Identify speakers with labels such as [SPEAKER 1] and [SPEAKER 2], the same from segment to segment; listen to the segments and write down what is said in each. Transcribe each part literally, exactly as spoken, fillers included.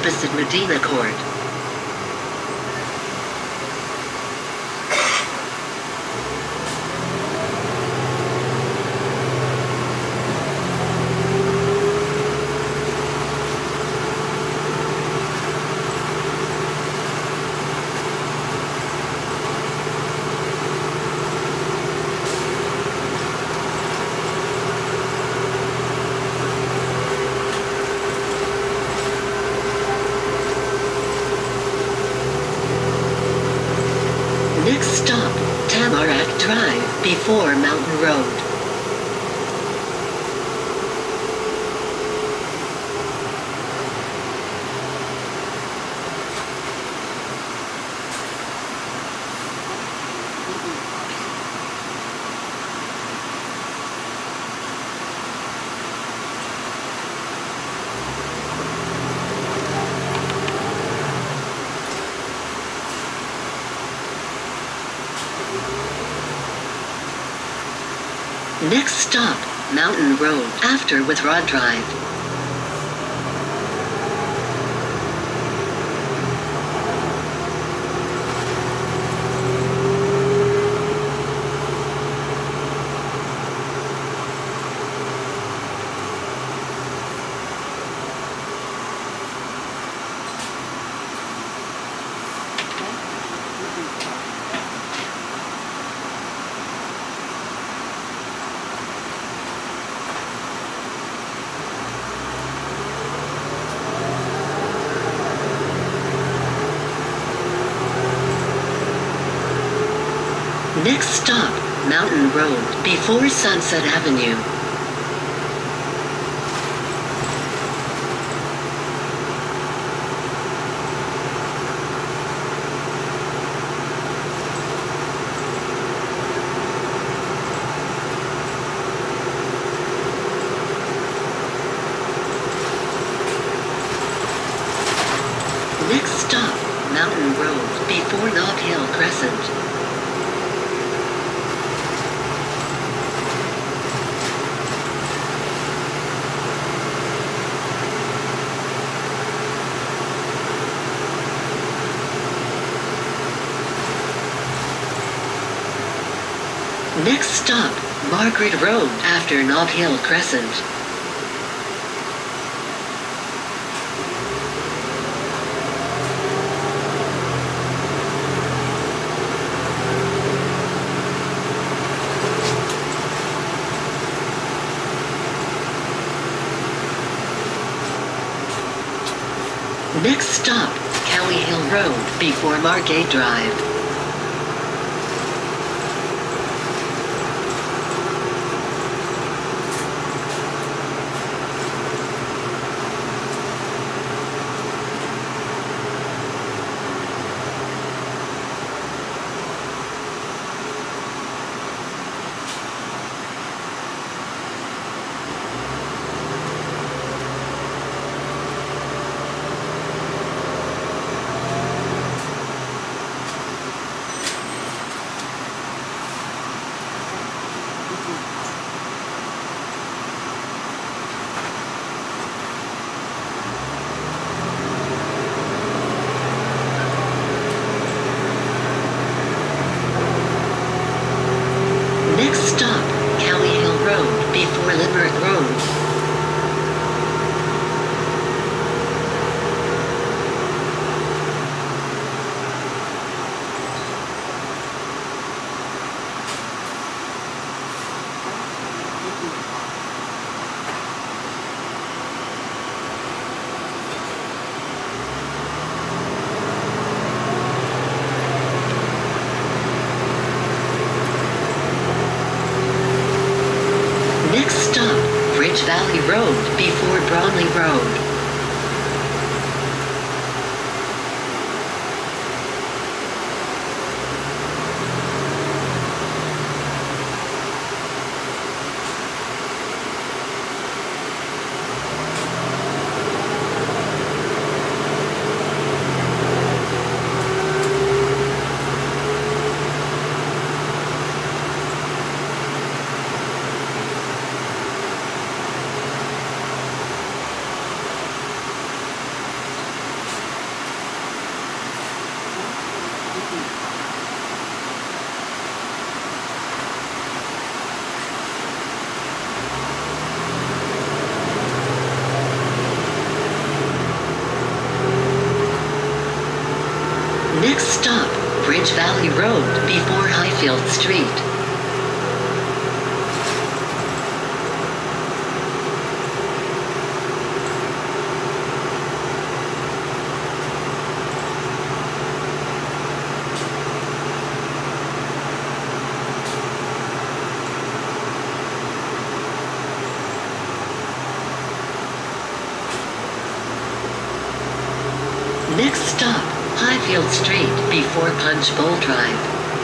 [SPEAKER 1] opposite Medina Court. Next stop, Tamarack Drive, before Mountain Road. Next stop, Mountain Road, after Withrod Drive. Next stop, Mountain Road, before Sunset Avenue. Next stop, Mountain Road, before Nob Hill Crescent. Next stop, Margaret Road, after Nob Hill Crescent. Next stop, Cowie Hill Road, before Margate Drive. Next stop, Cowie Hill Road, before Limerick Road. Next stop, Bridge Valley Road, before Brownlee Road. Valley Road before Highfield Street. Next stop, Highfield Street before Punch Bowl Drive.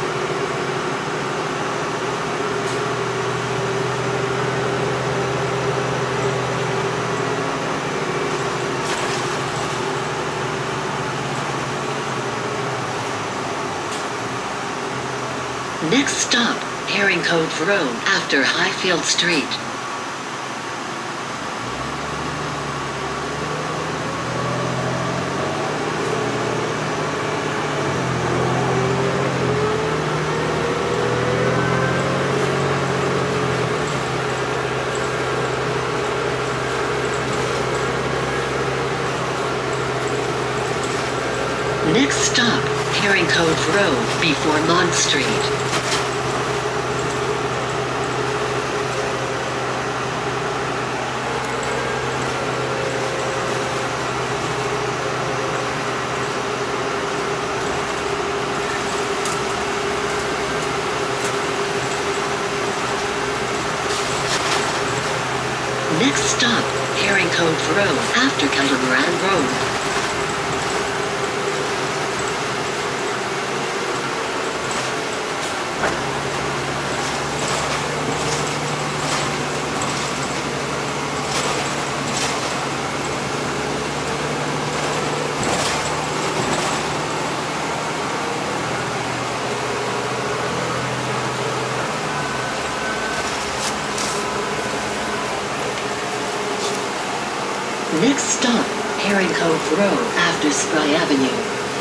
[SPEAKER 1] Next stop, Herring Cove Road after Highfield Street. Next stop, Herring Cove Road before Mont Street. Next stop, Herring Cove Road after Catamaran Road. Next stop, Herring Cove Road after Spry Avenue.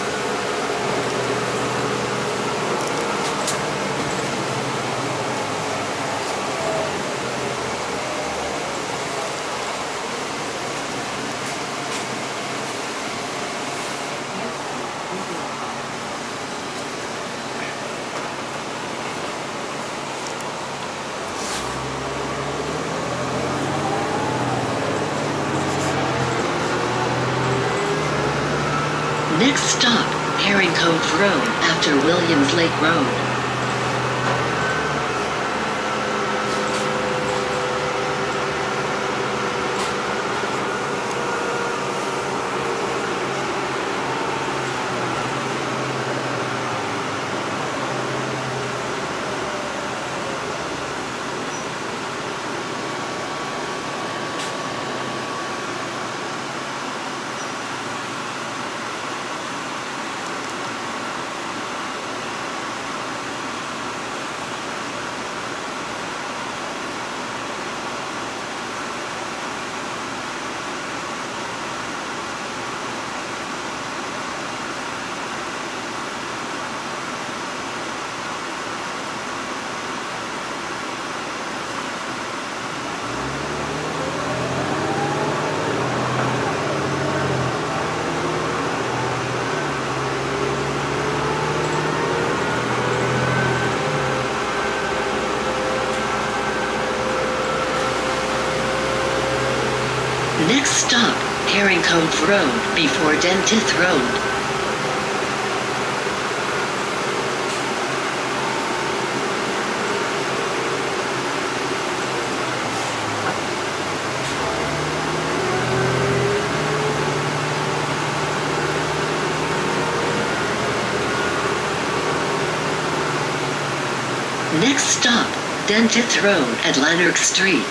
[SPEAKER 1] Next stop, Herring Cove Road after Williams Lake Road. Next stop, Herring Cove Road before Dentith Road. Next stop, Dentith Road at Lanark Street.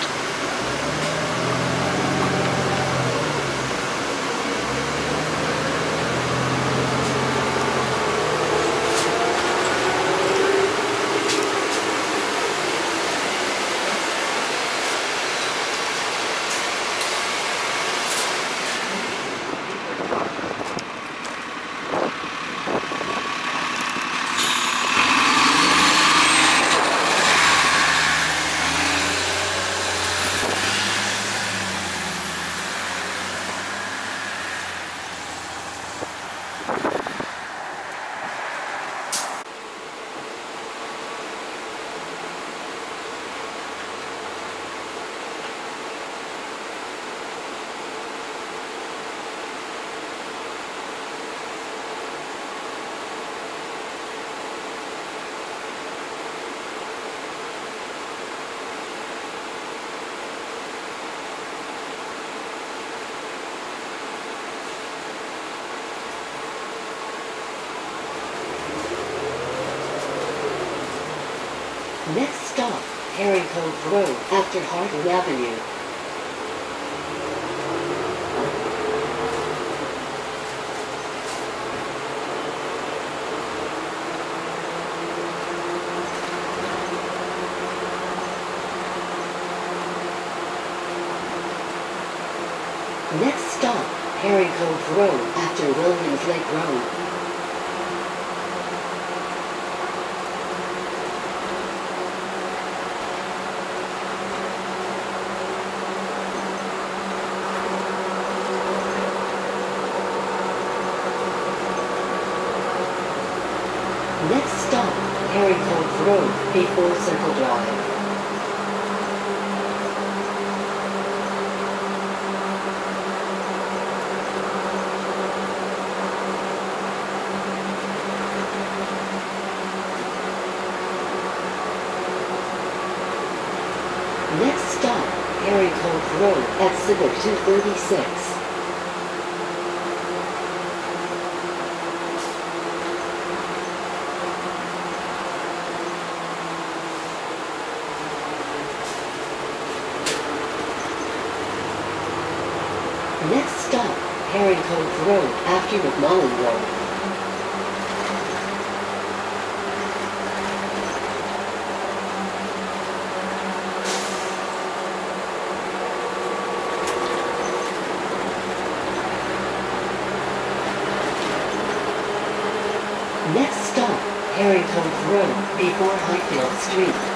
[SPEAKER 1] Next stop, Herring Cove Road after Hardin Avenue. Next stop, Herring Cove Road after Williams Lake Road. Next stop, Herring Cove Road before Circle Drive. Next stop, Herring Cove Road at Civic two thirty-six. Next stop, Herring Cove Road after McMullen Road. Next stop, Herring Cove Road before Highfield Street.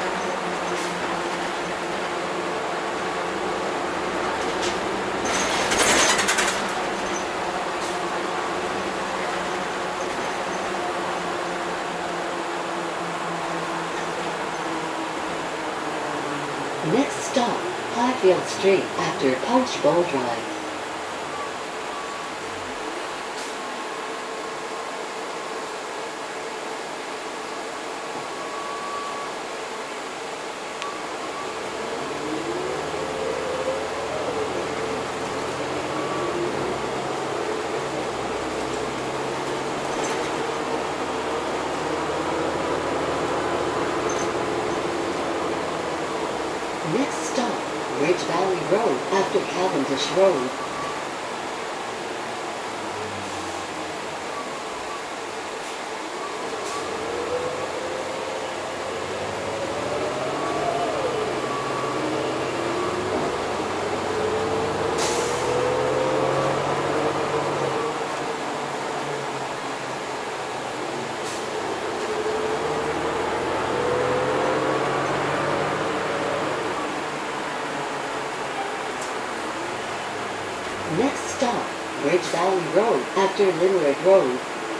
[SPEAKER 1] Next stop, Highfield Street after Punch Bowl Drive. Next stop, Ridge Valley Road after Cavendish Road. Next stop, Ridge Valley Road after Limerick Road.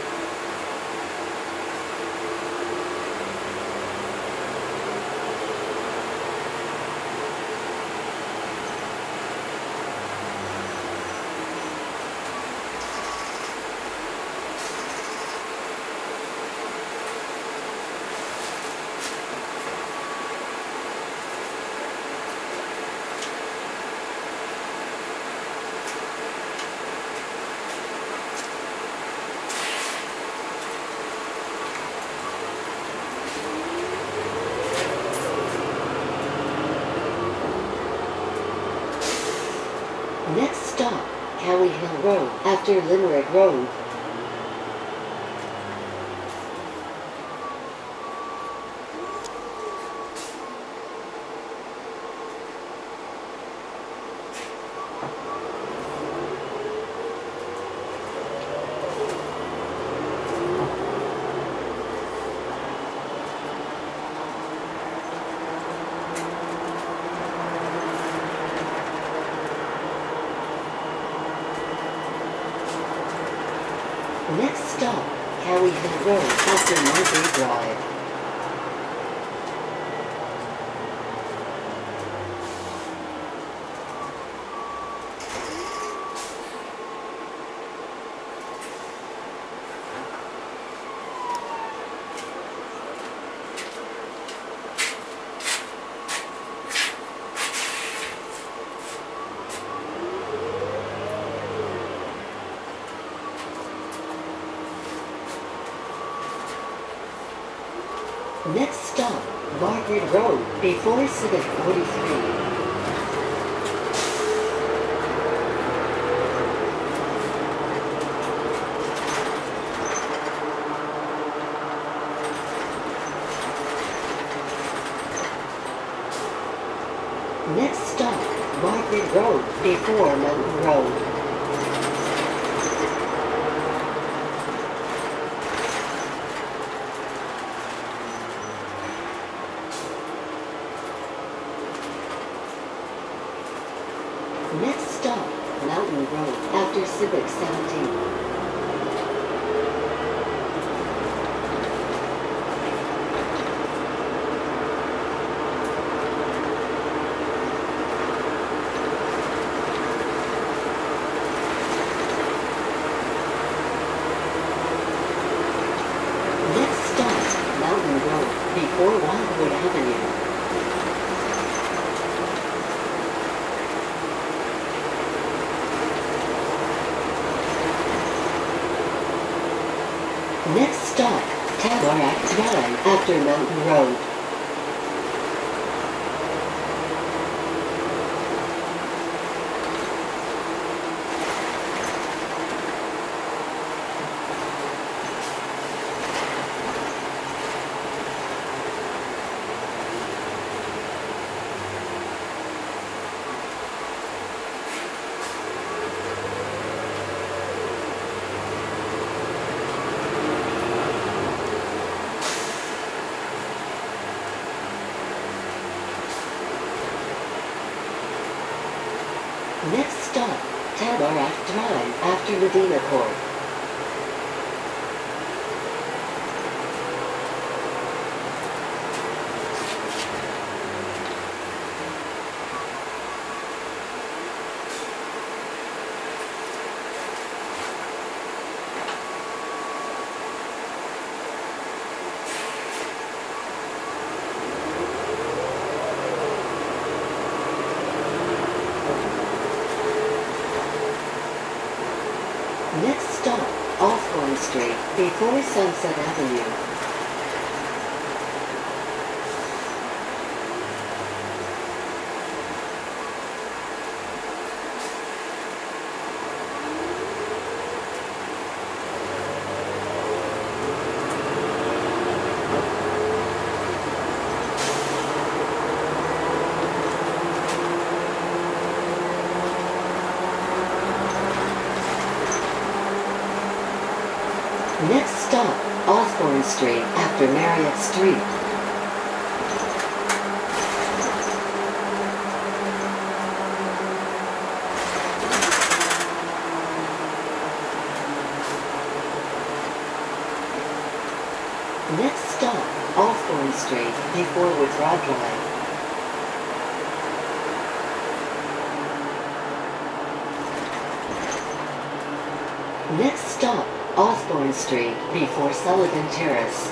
[SPEAKER 1] Next stop, Cowie Hill Road after Limerick Road. Next stop, Cowie Hill Road after Mulberry Drive. Next stop, Margaret Road, before Civic forty-three. Next stop, Margaret Road, before Mountain Road. Next stop, Mountain Road, after Civic seventeen. Next stop, Mountain Road, before Wildwood Avenue. Next stop, Tamarack Drive, after Mountain Road. Next stop, Tamarack Drive, after Medina Court. Next stop, Osborne Street, before Sunset Avenue. Next stop, Osborne Street, after Marriott Street. Next stop, Osborne Street, before Withdraw Drive. Next stop, Osborne Street, before Sullivan Terrace.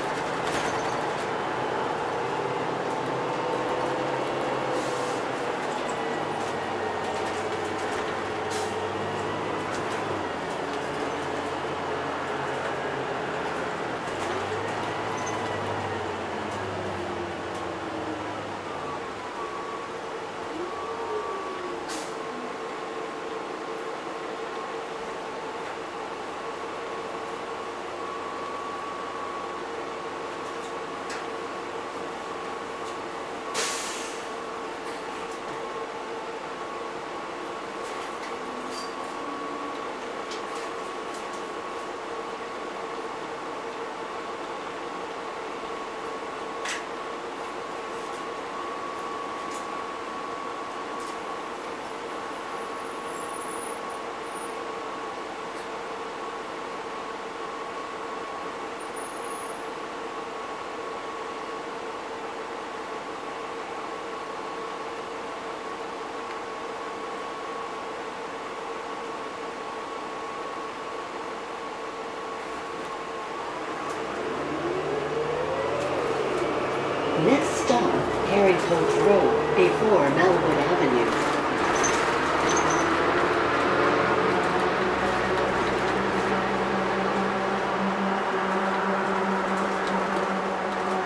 [SPEAKER 1] Next stop, Harrington Road, before Melwood Avenue.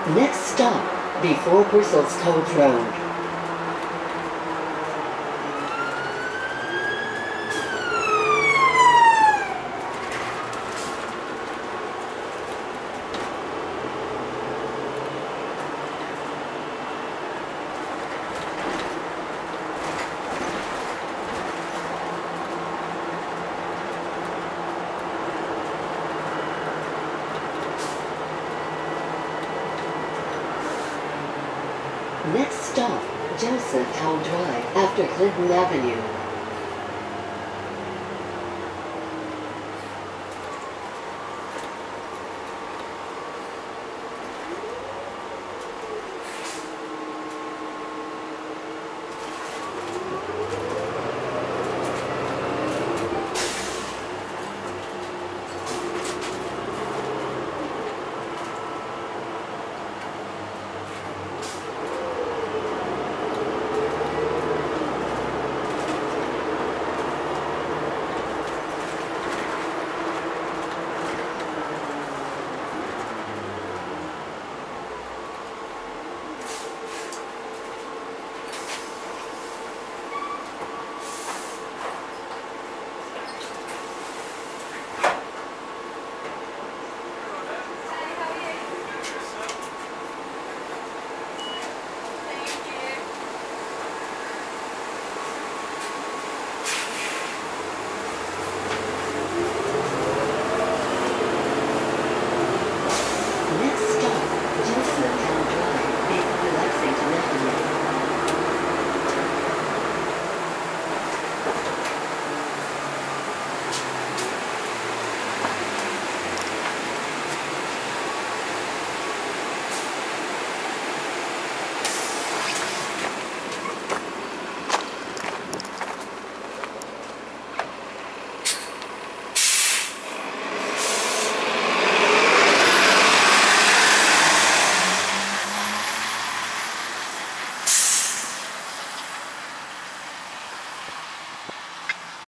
[SPEAKER 1] Next stop, before Brussels Code Road. Next stop, Joseph Town Drive after Clinton Avenue.